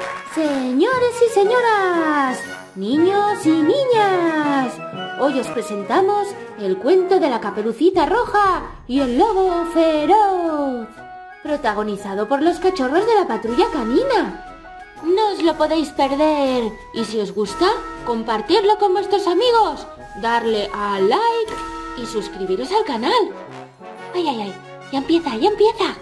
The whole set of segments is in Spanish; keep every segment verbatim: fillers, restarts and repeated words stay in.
Señores y señoras, niños y niñas, hoy os presentamos el cuento de la Caperucita Roja y el Lobo Feroz, protagonizado por los cachorros de la Patrulla Canina. No os lo podéis perder, y si os gusta, compartirlo con vuestros amigos, darle a like y suscribiros al canal. ¡Ay, ay, ay! ¡Ya empieza, ya empieza!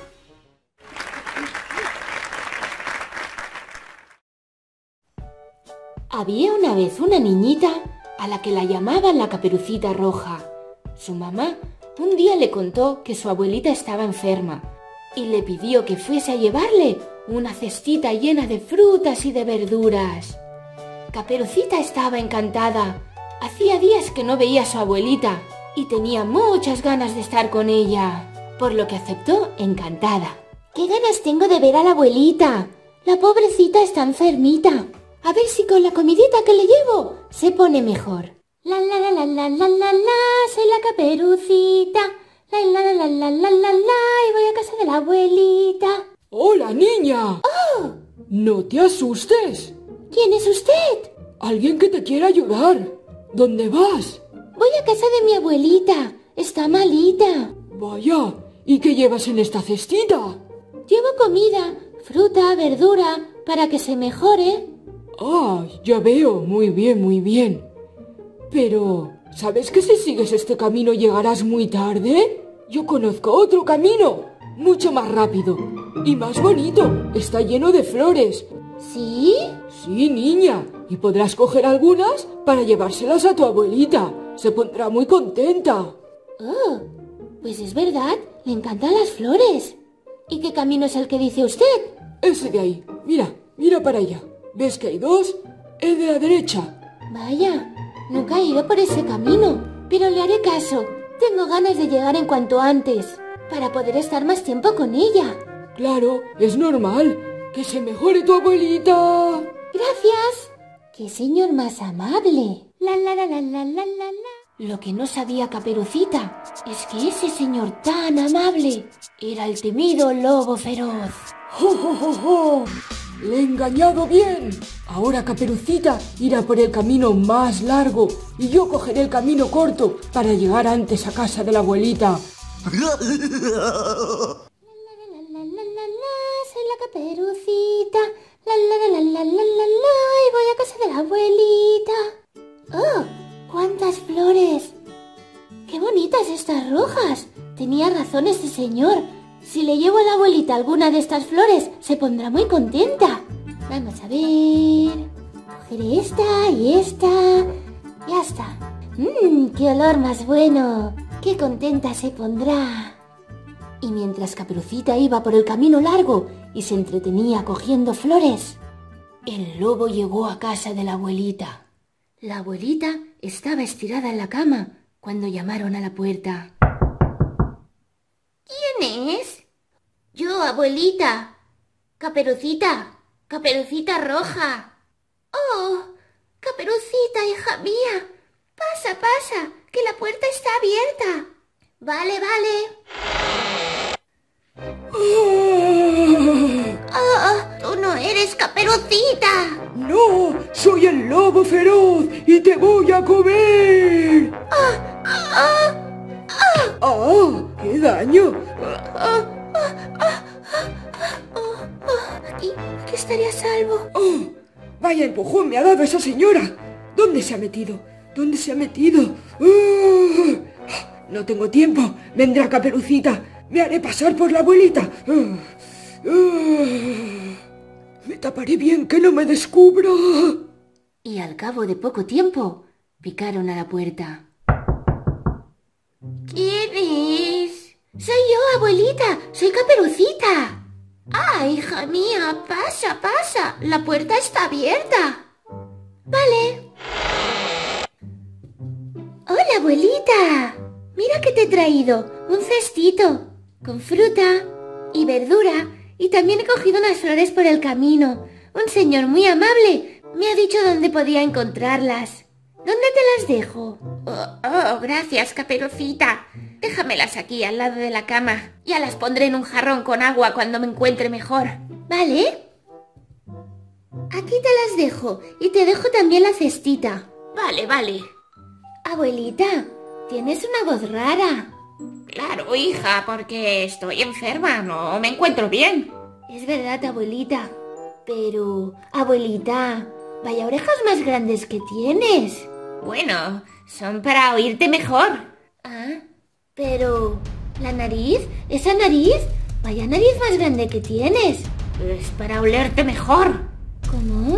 Había una vez una niñita a la que la llamaban la Caperucita Roja. Su mamá un día le contó que su abuelita estaba enferma y le pidió que fuese a llevarle una cestita llena de frutas y de verduras. Caperucita estaba encantada. Hacía días que no veía a su abuelita y tenía muchas ganas de estar con ella, por lo que aceptó encantada. ¡Qué ganas tengo de ver a la abuelita! La pobrecita está enfermita. A ver si con la comidita que le llevo se pone mejor. La la la la la la la la, soy la Caperucita. La la la la la la la la, y voy a casa de la abuelita. ¡Hola, niña! ¡Oh! ¡No te asustes! ¿Quién es usted? Alguien que te quiere ayudar. ¿Dónde vas? Voy a casa de mi abuelita. Está malita. Vaya, ¿y qué llevas en esta cestita? Llevo comida, fruta, verdura, para que se mejore. Ah, ya veo, muy bien, muy bien. Pero, ¿sabes que si sigues este camino llegarás muy tarde? Yo conozco otro camino, mucho más rápido y más bonito. Está lleno de flores. ¿Sí? Sí, niña, y podrás coger algunas para llevárselas a tu abuelita. Se pondrá muy contenta. Oh, pues es verdad, le encantan las flores. ¿Y qué camino es el que dice usted? Ese de ahí, mira, mira para allá. ¿Ves que hay dos? El de la derecha. Vaya, nunca he ido por ese camino, pero le haré caso. Tengo ganas de llegar en cuanto antes, para poder estar más tiempo con ella. Claro, es normal. ¡Que se mejore tu abuelita! ¡Gracias! ¡Qué señor más amable! La la la la la la la la. Lo que no sabía Caperucita es que ese señor tan amable era el temido Lobo Feroz. ¡Jo, jo, jo, jo! ¡Le he engañado bien! Ahora Caperucita irá por el camino más largo y yo cogeré el camino corto para llegar antes a casa de la abuelita. La la la la la la la, soy la Caperucita. La la la la la la la la, y voy a casa de la abuelita. ¡Oh! ¡Cuántas flores! ¡Qué bonitas estas rojas! Tenía razón ese señor. Si le llevo a la abuelita alguna de estas flores, se pondrá muy contenta. Vamos a ver... Cogeré esta y esta... Ya está. ¡Mmm! ¡Qué olor más bueno! ¡Qué contenta se pondrá! Y mientras Caperucita iba por el camino largo y se entretenía cogiendo flores, el lobo llegó a casa de la abuelita. La abuelita estaba estirada en la cama cuando llamaron a la puerta. ¿Quién es? Yo, abuelita. Caperucita. Caperucita Roja. Oh, Caperucita, hija mía. Pasa, pasa, que la puerta está abierta. Vale, vale. Ah, tú no eres Caperucita. ¡No! ¡Soy el Lobo Feroz y te voy a comer! Ah, ah, ah. ¡Ah! ¡Qué daño! Ah, ah, ah, ah, ah. Aquí, aquí estaré a salvo. ¡Oh! ¡Vaya empujón me ha dado esa señora! ¿Dónde se ha metido? ¿Dónde se ha metido? ¡Oh! No tengo tiempo. Vendrá Caperucita. Me haré pasar por la abuelita. ¡Oh! ¡Oh! Me taparé bien que no me descubra. Y al cabo de poco tiempo, picaron a la puerta. ¿Quién es? Soy yo, abuelita. Soy Caperucita. Ah, hija mía, pasa, pasa. La puerta está abierta. Vale. Hola, abuelita. Mira que te he traído un cestito con fruta y verdura. Y también he cogido unas flores por el camino. Un señor muy amable me ha dicho dónde podía encontrarlas. ¿Dónde te las dejo? Oh, oh, gracias, Caperucita. Déjamelas aquí al lado de la cama. Ya las pondré en un jarrón con agua cuando me encuentre mejor. ¿Vale? Aquí te las dejo y te dejo también la cestita. Vale, vale. Abuelita, tienes una voz rara. Claro, hija, porque estoy enferma, no me encuentro bien. Es verdad, abuelita. Pero, abuelita, vaya orejas más grandes que tienes. Bueno, son para oírte mejor. Ah, pero... ¿la nariz? ¿Esa nariz? Vaya nariz más grande que tienes. Es para olerte mejor. ¿Cómo?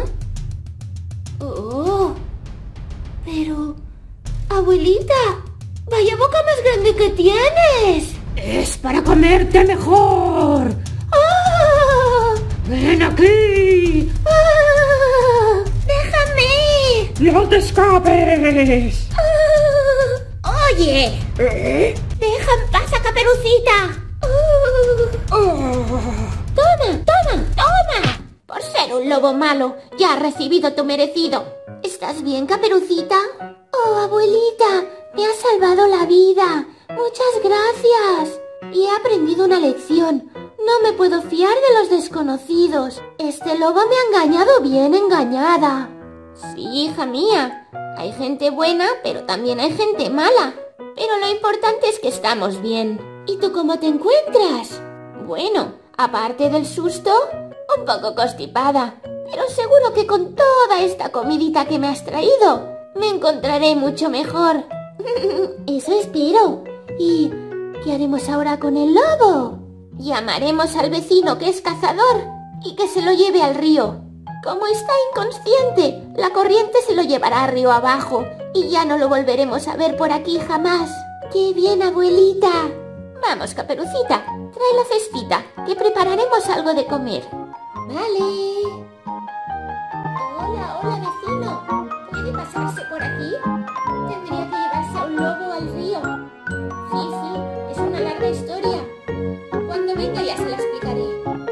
Oh, pero... abuelita, vaya boca más grande que tienes. Es para comerte mejor. ¡Ah! ¡Ven aquí! ¡Ah! ¡Déjame! ¡No te escapes! ¡Ah! ¡Oye! ¿Eh? ¡Deja en paz a Caperucita! ¡Ah! Oh. ¡Toma, toma, toma! Por ser un lobo malo, ya has recibido tu merecido. ¿Estás bien, Caperucita? Oh, abuelita, me has salvado la vida. Muchas gracias. Y he aprendido una lección. No me puedo fiar de los desconocidos. Este lobo me ha engañado bien engañada. Sí, hija mía. Hay gente buena, pero también hay gente mala. Pero lo importante es que estamos bien. ¿Y tú cómo te encuentras? Bueno, aparte del susto, un poco constipada. Pero seguro que con toda esta comidita que me has traído, me encontraré mucho mejor. Eso espero. ¿Y qué haremos ahora con el lobo? Llamaremos al vecino que es cazador y que se lo lleve al río. Como está inconsciente, la corriente se lo llevará río abajo y ya no lo volveremos a ver por aquí jamás. ¡Qué bien, abuelita! Vamos, Caperucita, trae la cestita, que prepararemos algo de comer. Vale. Hola, hola, vecino. ¿Puede pasarse por aquí? Tendría que llevarse a un lobo al río. Sí, sí, es una larga historia. Cuando venga ya se la explicaré.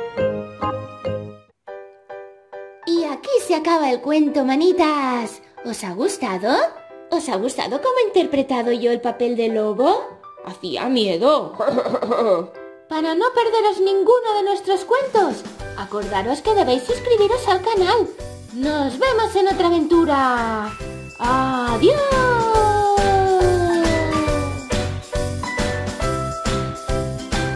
Y aquí se acaba el cuento, manitas. ¿Os ha gustado? ¿Os ha gustado cómo he interpretado yo el papel de lobo? Hacía miedo. Para no perderos ninguno de nuestros cuentos, acordaros que debéis suscribiros al canal. ¡Nos vemos en otra aventura! ¡Adiós!